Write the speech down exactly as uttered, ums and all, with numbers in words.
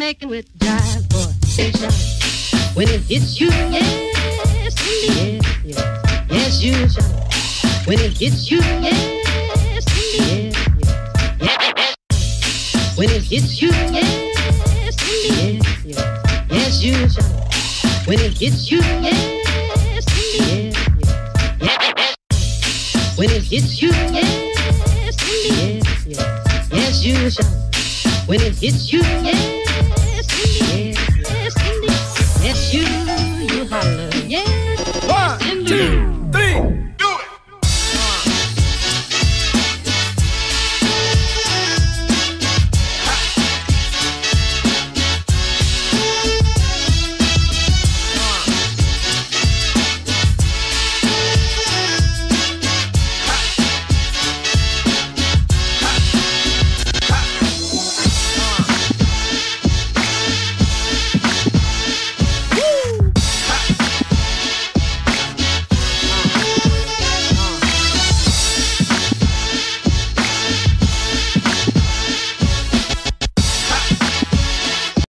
making with jive, boy, say shout. When it hits you, yes, indeed, yes, yes, yes, you shout. When it hits you, yes, indeed, yes, yes, yes. When it hits you, yes, indeed, yes, yes, yes, you shout. When it hits you, yes, indeed, yes, yes, yes. When it hits you, yes, indeed, yes, yes, yes, you shout. When it hits you, yes.